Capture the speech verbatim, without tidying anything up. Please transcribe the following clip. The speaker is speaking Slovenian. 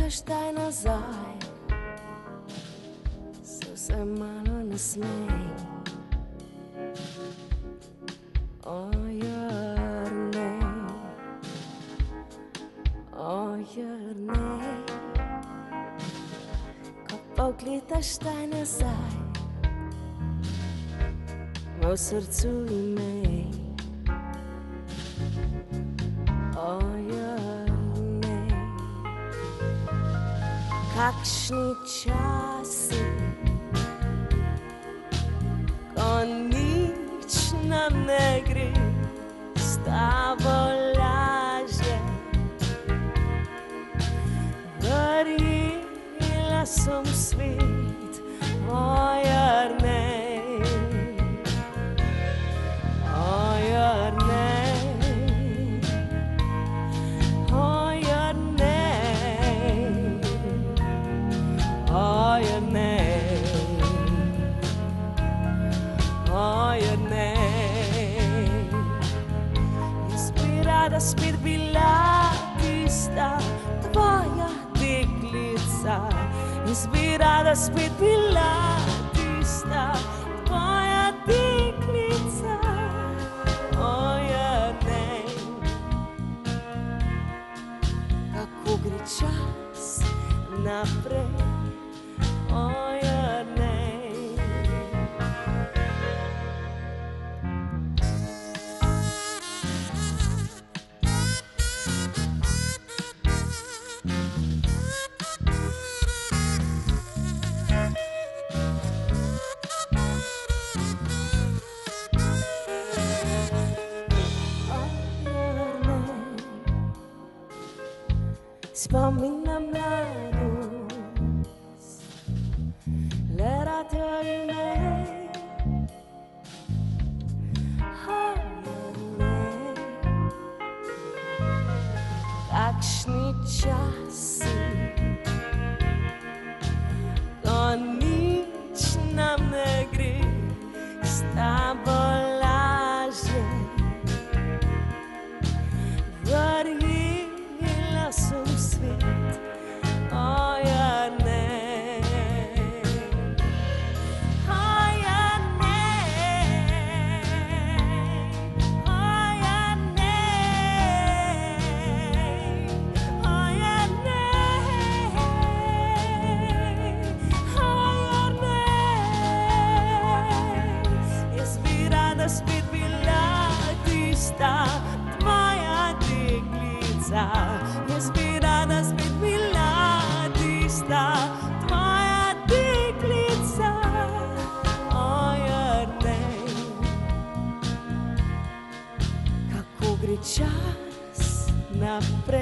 gledaš daj nazaj, se vse malo nasmej. O Jernej, o Jernej, ko pogledaš daj nazaj, v srcu imej. O Jernej, kakšni časi, ko nič nam ne gre, s tabo lažje. Verjela sem v svet, o Jernej, o Jernej, o Jernej, o Jernej, o Jernej. Jaz bi rada spet bila tista tvoja deklica, jaz bi rada spet bila tista tvoja deklica. O Jernej, kako gre čas naprej, o Jernej. Spomin na mladost, le rado imej. O Jernej, kakšni časi, ko nič nam ne gre, s tabo lažje. Verjela sem v svet, o Jernej, o Jernej, o Jernej, o Jernej, o Jernej. Jaz bi rada spet bila tista tvoja deklica, jaz bi rada spet bila tista tvoja deklica. O Jernej, kako gre čas naprej.